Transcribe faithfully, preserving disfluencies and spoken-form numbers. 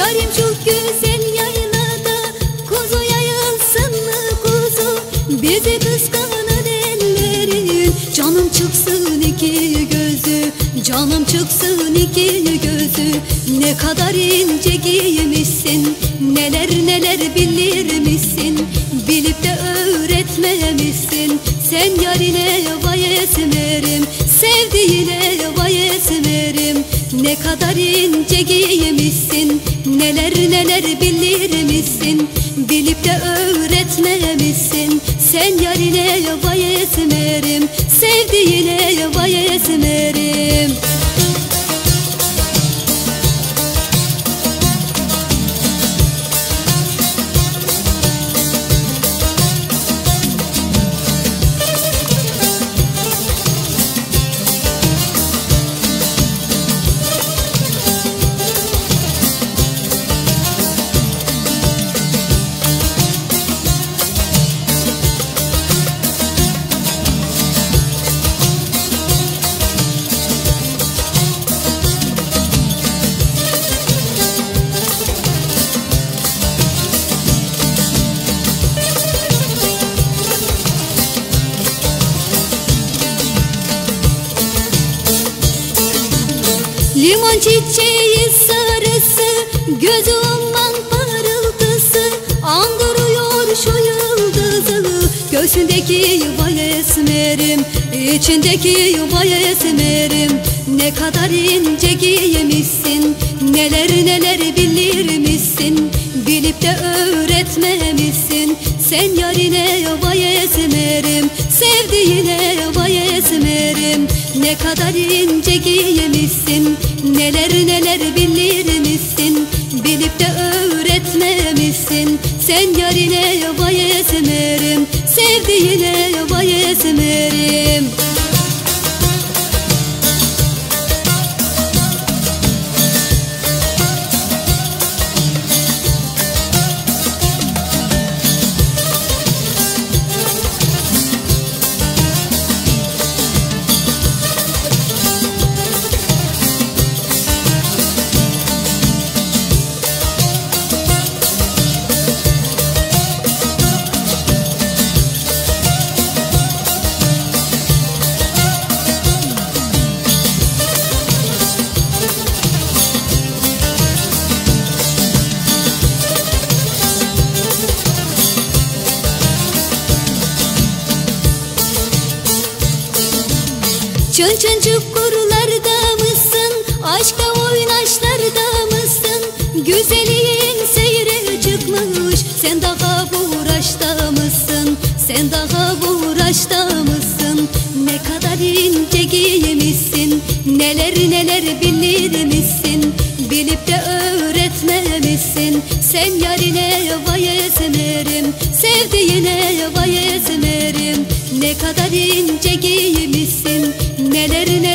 Yarim çok güzel yaylada, kuzu yayılsın mı kuzu? Bizi kıskanan ellerin, canım çıksın iki gözü, canım çıksın iki gözü. Ne kadar ince giymişsin, neler neler bilirmişsin, bilip de öğretmemişsin. Sen yarine vay esmerim, sevdiğine vay esmerim. Ne kadar ince giymişsin, neler neler bilirmişsin, bilip de öğretmemişsin. Sen yarine vay esmerim, sevdiğine vay esmerim. Limon çiçeği sarısı, gözü umman parıltısı, andırıyor şu yıldızı. Göğsündeki vay esmerim, içindeki vay esmerim. Ne kadar ince giymişsin, neler neler bilirmişsin, bilip de öğretmemişsin. Sen yarine vay esmerim, sevdiğine vay esmerim. Ne kadar ince giymişsin, neler neler bilirmişsin, bilip de öğretmemişsin. Sen yarine vay esmerim, sevdiğine vay esmerim. Çın çın çukurlarda mısın, aşkta oynaşlarda mısın? Güzelliğin seyre çıkmış, sen daha uğraşta mısın? Sen daha uğraşta mısın? Ne kadar ince giymişsin, neler neler bilirmişsin, bilip de öğretmemişsin. Sen yarine vay esmerim, sevdiğine vay esmerim. Ne kadar ince giymişsin, neler neler